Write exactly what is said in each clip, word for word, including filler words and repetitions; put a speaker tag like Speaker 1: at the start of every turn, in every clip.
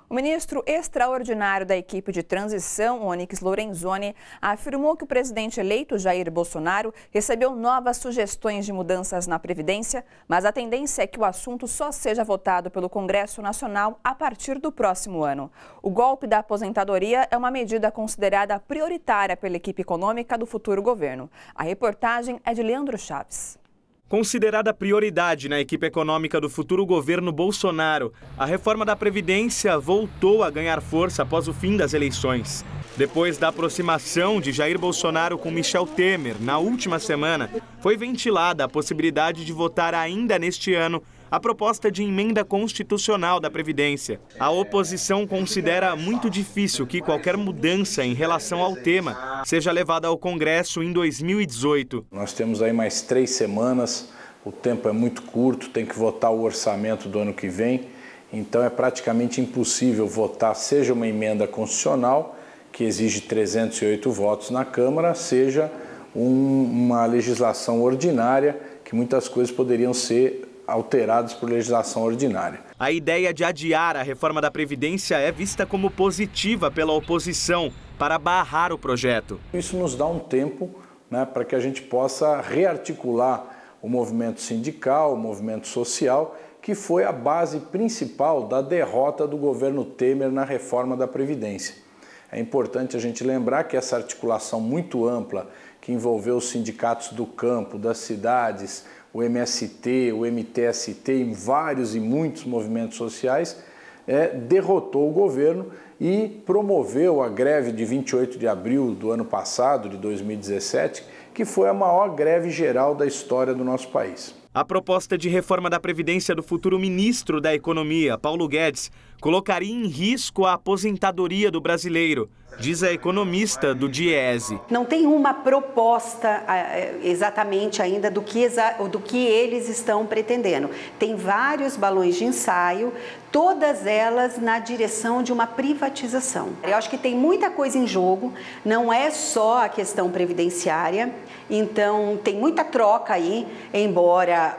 Speaker 1: O ministro extraordinário da equipe de transição, Onyx Lorenzoni, afirmou que o presidente eleito Jair Bolsonaro recebeu novas sugestões de mudanças na Previdência, mas a tendência é que o assunto só seja votado pelo Congresso Nacional a partir do próximo ano. O golpe da aposentadoria é uma medida considerada prioritária pela equipe econômica do futuro governo. A reportagem é de Leandro Chaves.
Speaker 2: Considerada prioridade na equipe econômica do futuro governo Bolsonaro, a reforma da Previdência voltou a ganhar força após o fim das eleições. Depois da aproximação de Jair Bolsonaro com Michel Temer na última semana, foi ventilada a possibilidade de votar ainda neste ano a proposta de emenda constitucional da Previdência. A oposição considera muito difícil que qualquer mudança em relação ao tema seja levada ao Congresso em dois mil e dezoito.
Speaker 3: Nós temos aí mais três semanas, o tempo é muito curto, tem que votar o orçamento do ano que vem, então é praticamente impossível votar, seja uma emenda constitucional, que exige trezentos e oito votos na Câmara, seja um, uma legislação ordinária, que muitas coisas poderiam ser alterados por legislação ordinária.
Speaker 2: A ideia de adiar a reforma da Previdência é vista como positiva pela oposição para barrar o projeto.
Speaker 3: Isso nos dá um tempo, né, para que a gente possa rearticular o movimento sindical, o movimento social, que foi a base principal da derrota do governo Temer na reforma da Previdência. É importante a gente lembrar que essa articulação muito ampla, que envolveu os sindicatos do campo, das cidades, o M S T, o M T S T, em vários e muitos movimentos sociais, é, derrotou o governo e promoveu a greve de vinte e oito de abril do ano passado, de dois mil e dezessete, que foi a maior greve geral da história do nosso país.
Speaker 2: A proposta de reforma da Previdência do futuro ministro da Economia, Paulo Guedes, colocaria em risco a aposentadoria do brasileiro, diz a economista do Diese.
Speaker 4: Não tem uma proposta exatamente ainda do que, do que eles estão pretendendo. Tem vários balões de ensaio, todas elas na direção de uma privatização. Eu acho que tem muita coisa em jogo, não é só a questão previdenciária, então tem muita troca aí, embora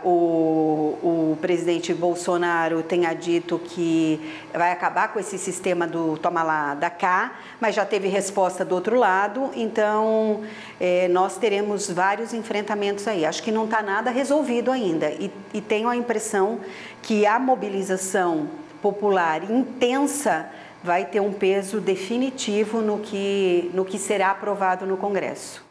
Speaker 4: o, o presidente Bolsonaro tenha dito que vai acabar com esse sistema do toma lá, da cá, mas já teve resposta do outro lado, então é, nós teremos vários enfrentamentos aí. Acho que não está nada resolvido ainda e, e tenho a impressão que a mobilização popular intensa vai ter um peso definitivo no que, no que será aprovado no Congresso.